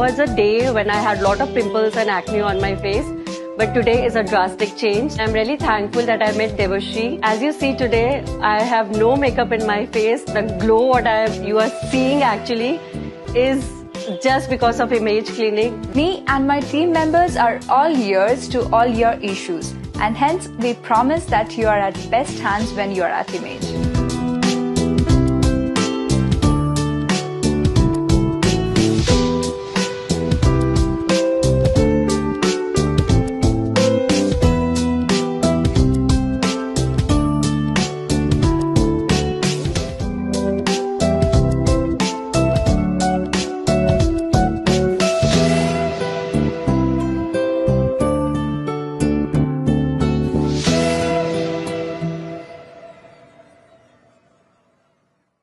was a day when I had a lot of pimples and acne on my face. But today is a drastic change. I'm really thankful that I met Devashri. As you see today, I have no makeup in my face. The glow you are seeing actually is just because of Image Clinic. Me and my team members are all ears to all your issues, and hence we promise that you are at best hands when you are at Image.